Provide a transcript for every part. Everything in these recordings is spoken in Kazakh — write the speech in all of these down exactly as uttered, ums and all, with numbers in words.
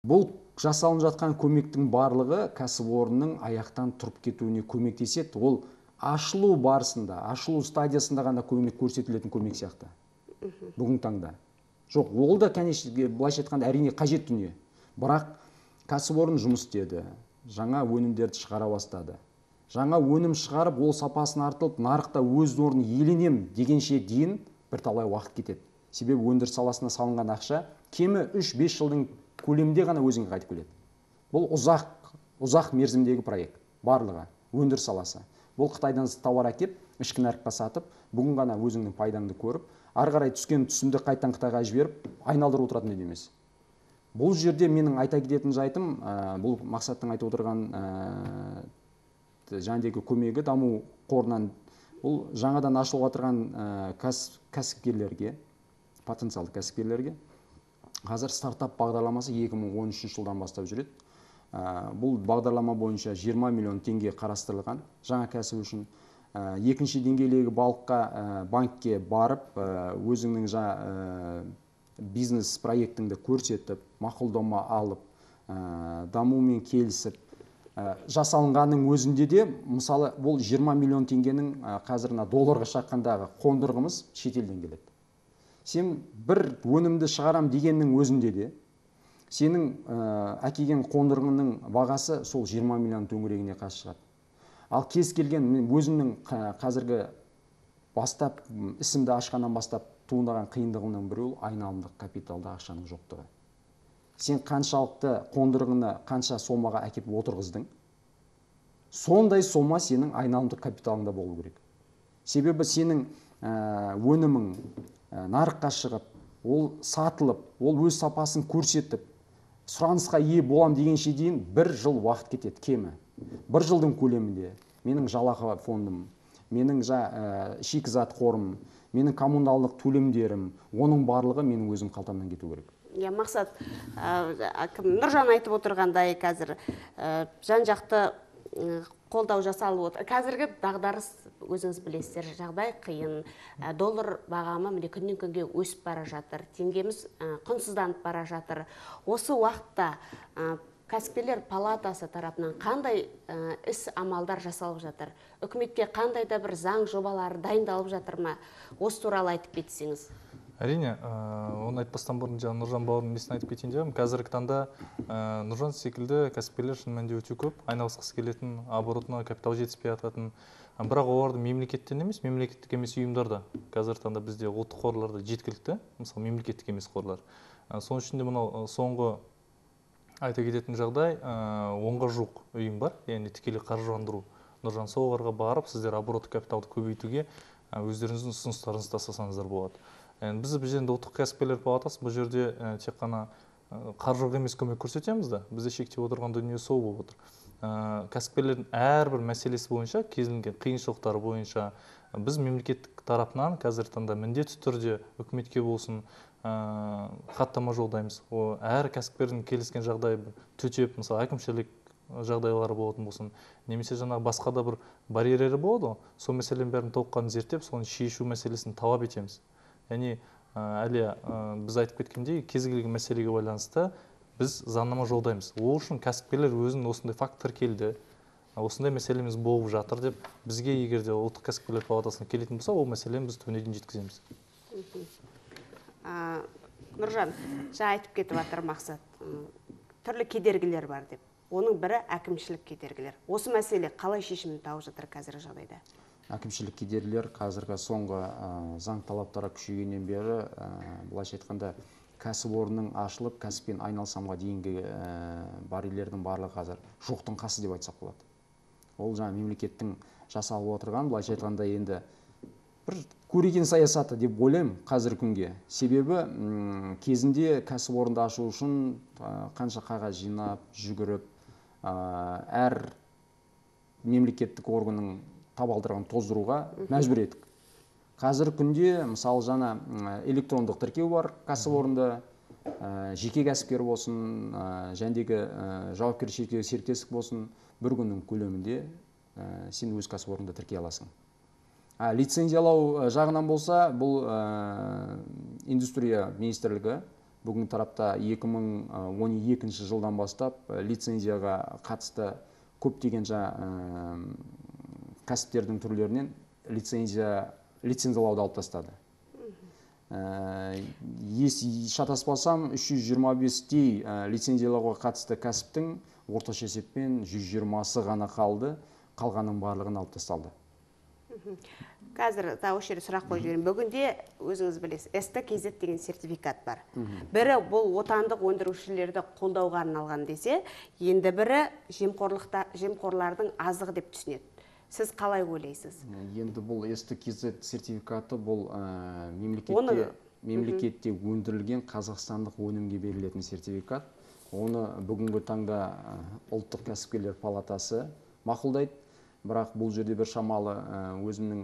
Бұл жасалынып жатқан көмектің барлығы кәсіпорынның аяқтан тұрып кетуіне көмектеседі. Ол ашылу барысында, ашылу стадиясында ғана көмек көрсетілетін көмек сияқты. Бүгінгі таңда. Жоқ, ол да, конечно, былайша айтқанда әрине қажет дүние. Бірақ кәсіпорын жұмыс істеді, жаңа өнімдерді шығара бастады. Жаңа өнім шығарып, ол сапасын артылып, нарықта өз орнын иеленем дегенше дейін бірталай уақыт кетеді. Себебі өндіріс саласына салынған ақша кемі үш бес жылдың көлемінде ғана өзіңе қайтып келеді. Бұл ұзақ, ұзақ мерзімдегі проект, барлығы, өндіріс саласы. Бұл Қытайдан тауар әкеп, ішкі нарыққа сатып, бүгін ғана өзіңнің пайдаңды көріп, ары қарай түскен түсімді қайтадан Қытайға жіберіп, айналдырып отыратын дүние емес. Бұл жерде менің айта кететін жайтым, бұл Мақсаттың айтып отырған жаңағы көмегі даму қорынан, бұл жаңадан ашылып отырған кәсіпкерлерге, потенциалды кәсіпкерлерге, қазір стартап бағдарламасы екі мың он үшінші жылдан бастап жүреді. Бұл бағдарлама бойынша жиырма миллион теңге қарастырылған жаңа кәсіп үшін. Екінші деңгейлегі балыққа банкке барып, өзіңнің жаңа бизнес проектіңді көрсетіп, мақұлдама алып, дамумен келісіп, жасалынғанның өзінде де, мысалы, бұл жиырма миллион теңгенің қазіріне долларға шаққандағы қондырғымыз шетелден келеді. Сен бір өнімді шығарам дегеннің өзінде де, сенің әкелген қондырғының бағасы сол жиырма миллион төңірегіне қас шығады. Ал кез келген өзімнің қазіргі бастап, ісімді ашқаннан бастап туындаған қиындығының біреу айналымдық капиталды ақшаның жоқтығы. Сен қаншалықты қондырғыны қанша сомаға әкеп отырғыздың, сондай сома сенің айналымдық капиталыңда болу керек. Себебі сенің өнімің нарыққа шығып, ол сатылып, ол өз сапасын көрсетіп, сұранысқа ие болам дегенше дейін бір жыл уақыт кетеді кемі. Бір жылдың көлемінде менің жалақы фондым, менің шикізат қорым, менің коммуналдық төлемдерім, оның барлығы менің өзім қалтамнан кету керек. Мақсат, Нұржан айтып отырғандай, қазір жан-жақты қолдау жасалып отыр. Қазіргі дағдарыс, өзіңіз білесіздер, жағдай қиын. Доллар бағамы міне күннен күнге өсіп бара жатыр. Теңгеміз құнсызданып бара жатыр. Осы уақытта кәсіпкерлер палатасы тарапынан қандай іс амалдар жасалып жатыр? Үкіметке қандай да бір заң жобалары дайындалып жатыр ма? Осы туралы айтып кетсеңіз. Әрине, оны айтпастан бұрын Нұржан бауырым несін айтып кетейін деп, қазіргі таңда Нұржан секілді кәсіпкерлер шын мәнінде өте көп, айналысқысы келетін, оборотына капитал жетіспей жататын. Бірақ оларды мемлекеттен емес, мемлекеттік емес ұйымдарда. Қазіргі таңда бізде ұлттық қорларда жеткілікті, мысалы мемлекеттік емес қорлар. Соның ішінде мынау соңғы айта кететін жағдай, онға жуық ұйым бар, яғни тікелей қаржыландыру. Нұржан, соларға барып, сіздер оборотты капиталды көбейтуге өздеріңіздің ұсыныстарыңызды тастасаңыздар болады. Біз бұл жерде ұлттық кәсіпкерлер палатасы, бұл жерде тек қана қаржылық емес көмек көрсетеміз да, бізде шектеп отырған дүние сол болып отыр. Кәсіпкерлердің әрбір мәселесі бойынша, кезілген қиыншылықтары бойынша, біз мемлекеттік тарапынан қазіргі таңда міндетті түрде үкіметке болсын хаттама жолдаймыз. Әр кәсіпкердің келіскен жағдай төтеп, мысалы әкімшілік жағдайлары болатын болсын, немесе жаңағы басқа да бір барьері болады, сол мәселенің бәрін толыққанды зерттеп, соны шешу мәселесін талап етеміз. Яғни, әлі біз айтып кеткендей, кез келген мәселеге байланысты біз заңнама жолдаймыз. Ол үшін кәсіпкерлер өзінің осындай факт тіркелді, осындай мәселеміз болып жатыр деп, бізге егер де ұлттық кәсіпкерлер палатасына келетін болса, ол мәселені біз төбіне дейін жеткіземіз. Нұржан, жаңа айтып кетіп жатыр Мақсат, түрлі кедергілер бар деп. Оның бірі әкімшілік кедергілер. Осы мәселе қалай шешімін тауып жатыр қазіргі жағдайда? Әкімшілік кедергілер қазіргі соңғы заң талаптары күшейгеннен бері, былайша айтқанда, кәсіпорынның ашылып, кәсіппен айналысамға дейінгі барьерлердің барлығы қазір жоқтың қасы деп айтсақ болады. Ол жаңа мемлекеттің жасалып отырған, былайша айтқанда енді бір көреген саясаты деп ойлаймын қазір күнге. Себебі кезінде кәсіпорынды ашу үшін қанша қағаз жинап, жүгіріп, әр мемлекеттік органның табалдырығын тоздыруға мәжбүр едік. Қазір күнде, мысалы, жаңа электрондық тіркеу бар кәсіпорында, жеке кәсіпкер болсын, жәндегі жауапкершілігі серіктестік болсын, бір күннің көлемінде сен өз кәсіпорында тіркей аласың. Лицензиялау жағынан болса, бұл индустрия министрлігі бүгінгі тарапта екі мың он екінші жылдан бастап лицензияға қатысты көптеген жаңа кәсіптердің түрлерінен лицензия лицензиялауды алып тастады. Ес шатаспасам, үш жүз жиырма бестей лицензиялауға қатысты кәсіптің орташа есеппен жүз жиырмасы ғана қалды, қалғанның барлығын алып тасталды. Қазір осы жерде сұрақ қойып жіберейін. Бүгінде өзіңіз білесіз, эс тэ кей зет деген сертификат бар. Бірі бұл отандық өндірушілерді қолдауға арналған десе, енді бірі жемқорлардың азығы деп түсінеді. Сіз қалай ойлайсыз? Енді бұл эс тэ кей зет сертификаты бұл мемлекетте мемлекетте өндірілген қазақстандық өнімге берілетін сертификат. Оны бүгінгі таңда ұлттық кәсіпкерлер палатасы мақұлдайды. Бірақ бұл жерде бір шамалы өзімнің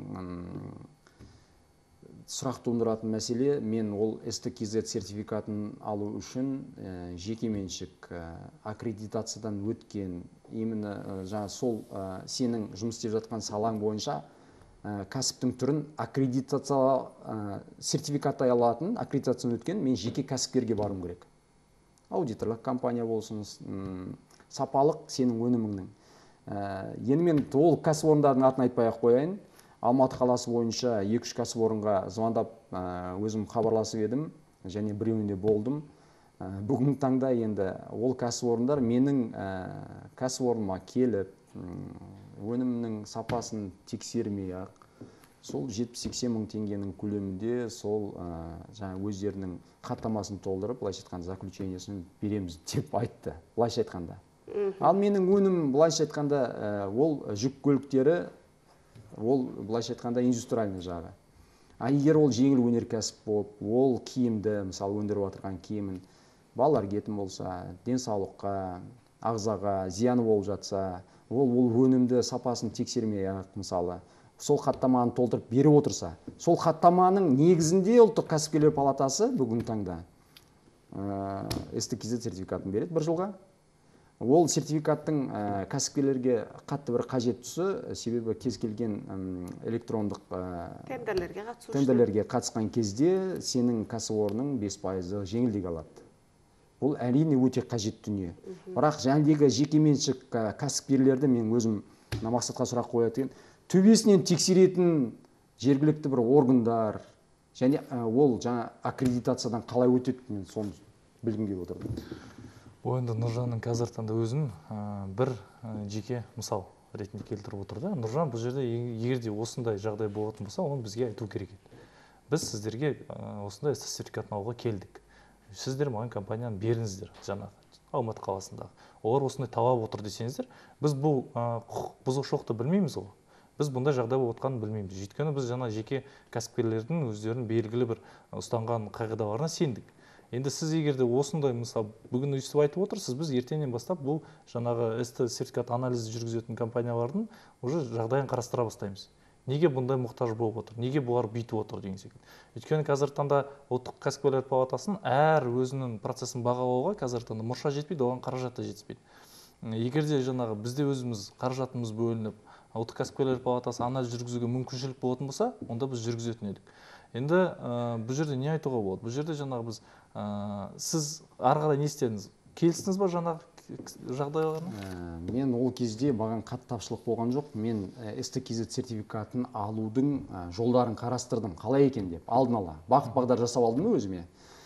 сұрақ туындыратын мәселе, мен ол эс тэ кей зет сертификатын алу үшін жекеменшік аккредитациядан өткен, именно жаңа сол сенің жұмыс істеп жатқан салаң бойынша кәсіптің түрін аккредитация сертификаттай алатын, аккредитациядан өткен мен жеке кәсіпкерге баруым керек. Аудиторлық компания болсын, сапалық сенің өніміңнің. Енді мен ол кәсіпорындардың атын айтпай-ақ қояйын. Алматы қаласы бойынша екі-үш кәсіпорынға звондап өзім хабарласып едім, және біреуінде болдым. Бүгінгі таңда енді ол кәсіпорындар менің кәсіпорныма келіп, өнімнің сапасын тексермей-ақ, сол жетпіс-сексен мың теңгенің көлемінде сол жаңа өздерінің хаттамасын толтырып, былайша айтқанда заключениесін береміз деп айтты, былайша айтқанда. Ал менің өнім, былайша айтқанда, ол жүк көліктері, ол былайша айтқанда индустриальный жағы. А егер ол жеңіл өнеркәсіп болып, ол киімді, мысалы өндіріп отырған киімін балалар кетім болса, денсаулыққа, ағзаға зияны болып жатса, ол ол өнімді сапасын тексермей-ақ, мысалы, сол хаттаманы толтырып беріп отырса, сол хаттаманың негізінде ұлттық кәсіпкерлер палатасы бүгінгі таңда эс тэ кей зет сертификатын береді бір жылға. Ол сертификаттың кәсіпкерлерге қатты бір қажет тұсы, себебі кез келген электрондық тендерлерге қатысқан кезде сенің кәсіпорының бес пайызды жеңілдік алады. Бұл әрине өте қажет дүние. Бірақ жәндегі жекеменшік кәсіпкерлерді мен өзім мақсатқа сұрақ қоятын, төбесінен тексеретін жергілікті бір органдар, және ол жаңа аккредитациядан қалай өтеді, мен соны білгім келіп отырмын. Енді Нұржанның қазір таңда өзін бір жеке мысал ретінде келтіріп отырды. Нұржан бұл жерде егерде осындай жағдай болатын болса, оны бізге айту керек еді. Біз сіздерге осындай сертификатын алуға келдік. Сіздер маған компанияны беріңіздер, жаңағы Алматы қаласындағы. Олар осындай талап отыр десеңіздер, біз бұл құқық бұзушылықты білмейміз ғой. Біз бұндай жағдай болып отқанын білмейміз. Өйткені біз жаңа жеке кәсіпкерлердің өздерінің белгілі бір ұстанған қағидаларына сендік. Енді сіз егерде осындай, мысалы, бүгін өйстіп айтып отырсыз, біз ертеңнен бастап бұл жаңағы эс тэ сертификат анализі жүргізетін компаниялардың уже жағдайын қарастыра бастаймыз. Неге бұндай мұқтаж болып отыр? Неге бұлар бүйтіп отыр деген секілді. Өйткені қазір таңда ұлттық кәсіпкерлер палатасын әр өзінің процесін бағалауға қазір таңда мұрша жетпейді, оған қаражат та жетіспейді. Егерде жаңағы бізде өзіміз қаражатымыз бөлініп, ұлттық кәсіпкерлер палатасы анализ жүргізуге мүмкіншілік болатын болса, онда біз жүргізетін едік. Енді бұл жерде не айтуға болады? Бұл жерде жаңағы біз сіз ары қарай не істедіңіз? Келістіңіз ба жаңағы жағдайларына? Мен ол кезде маған қатты тапшылық болған жоқ. Мен эс тэ кей зет сертификатын алудың жолдарын қарастырдым. Қалай екен деп, алдын ала. Бағыт бағдар жасап алдым өзіме.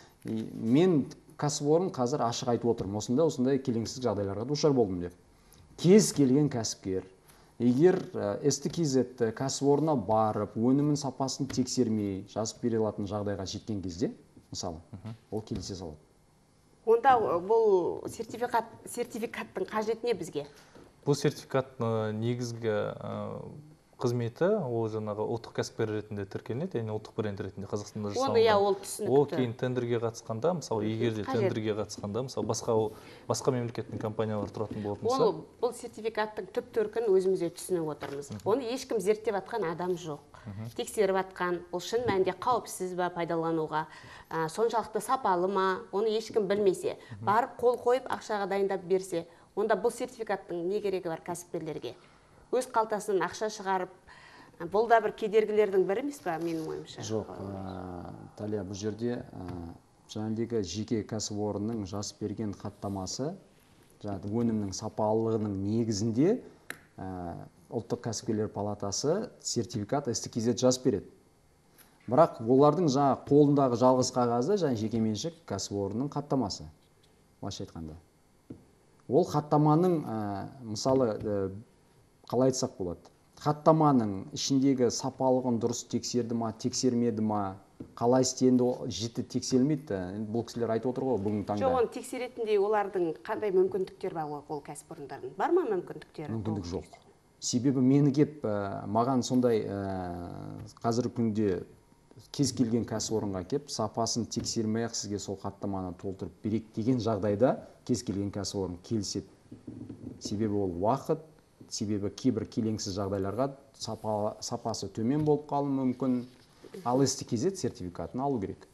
Мен кәсіпорын қазір ашық айтып отырмын. Осындай осындай келеңсіз жағдайларға душар болдым деп. Кез келген кәсіпкер, егер эс тэ кей зет кәсіпорнына барып, өнімін сапасын тексермей жазып бере алатын жағдайға жеткен кезде, мысалы, ол келісе салады. Онда бұл сертификат, сертификаттың қажеті не бізге? Бұл сертификат негізгі қызметі, ол жаңағы ұлттық кәсіпкер ретінде тіркелінеді, яғни ұлттық бренд ретінде Қазақстанда жасалынған. Оны я ол түсінікті. Ол кейін тендерге қатысқанда, мысалы, егер де тендерге қатысқанда, мысалы, басқа басқа мемлекеттің компаниялар тұратын болатын болса, ол бұл сертификаттың түп төркін өзімізде түсініп отырмыз. Оны ешкім зерттеп атқан адам жоқ. Тексеріп атқан, ол шын мәнінде қауіпсіз ба пайдалануға, соншалықты сапалы ма, оны ешкім білмесе, барып қол қойып ақшаға дайындап берсе, онда бұл сертификаттың не керегі бар кәсіпкерлерге? Өз қалтасынан ақша шығарып, бұл да бір кедергілердің бірі емес па, менің ойымша? Жоқ, Талия, бұл жерде жаңағыдегі жеке кәсіпорынның жазып берген хаттамасы жаңағы өнімнің сапалылығының негізінде ә, ұлттық кәсіпкерлер палатасы сертификат СТКЗ жазып береді. Бірақ олардың жаңа қолындағы жалғыз қағазы жаңа жекеменшік кәсіпорынның хаттамасы. Былайша айтқанда. Ол хаттаманың ә, мысалы ә, қалай айтсақ болады? Хаттаманың ішіндегі сапалығын дұрыс тексерді ма, тексермеді ма, қалай істенді, жіті тексерілмейді. Бұл кісілер айтып отыр ғой бүгінгі таңда. Жоқ, оны тексеретіндей олардың қандай мүмкіндіктер бар ол кәсіпорындардың? Бар ма мүмкіндіктері? Мүмкіндік жоқ. Себебі мені кеп маған сондай қазіргі күнде кез келген кәсіпорынға кеп сапасын тексермей-ақ сізге сол хаттаманы толтырып берейік деген жағдайда кез келген кәсіпорын келіседі. Себебі ол уақыт, себебі кейбір келеңсіз жағдайларға сапа, сапасы төмен болып қалуы мүмкін. Ал СТКЗ сертификатын алу керек.